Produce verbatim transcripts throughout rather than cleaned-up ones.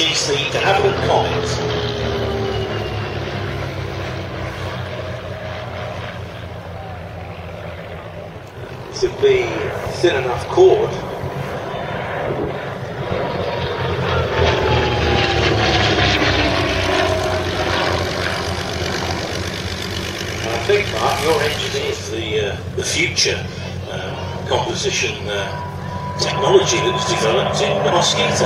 is the de Havilland Comet. This would be thin enough cord. I think, Mark, your engine is the, uh, the future uh, composition uh, technology that was developed in the Mosquito.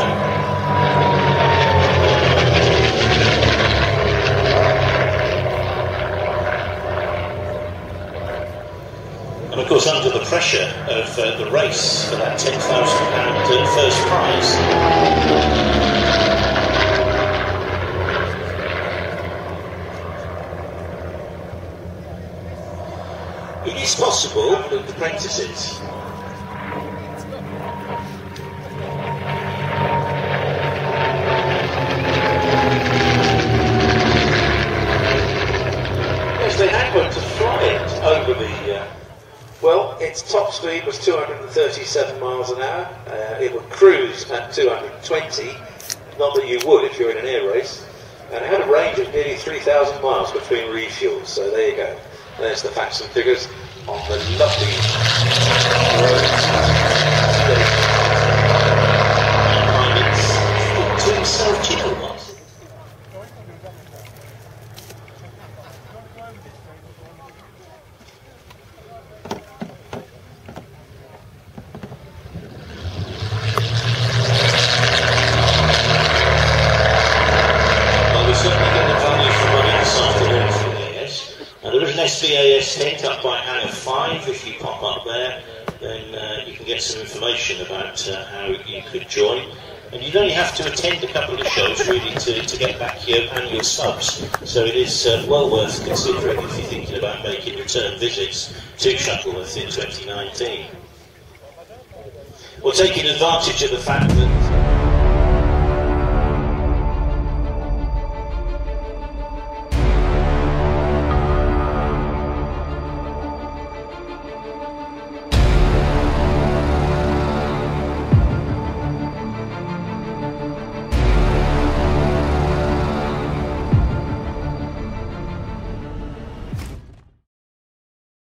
And of course, under the pressure of uh, the race for that ten thousand pound uh, first prize. It is possible that the apprentices yes, they had one to fly it over the uh, well, its top speed was two hundred thirty-seven miles an hour. Uh, it would cruise at two hundred twenty, not that you would if you're in an air race, and it had a range of nearly three thousand miles between refuels, so there you go. There's the facts and figures on the lovely roads. It's to himself, do you know what? Well, we certainly get the value for money this afternoon from the A S. Now, there is an S B A S tent up by hangar five. If you pop up there, then uh, you can get some information about uh, how you could join. And you'd only have to attend a couple of shows really to, to get back your annual subs. So it is uh, well worth considering if you're thinking about making return visits to Shuttleworth in twenty nineteen. Well, taking advantage of the fact that